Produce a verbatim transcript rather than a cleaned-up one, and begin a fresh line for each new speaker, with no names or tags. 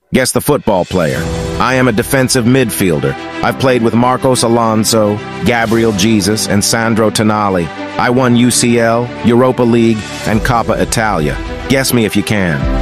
Guess the football player. I am a defensive midfielder. I've played with Marcos Alonso, Gabriel Jesus, and Sandro Tonali. I won U C L, Europa League, and Coppa Italia. Guess me if you can.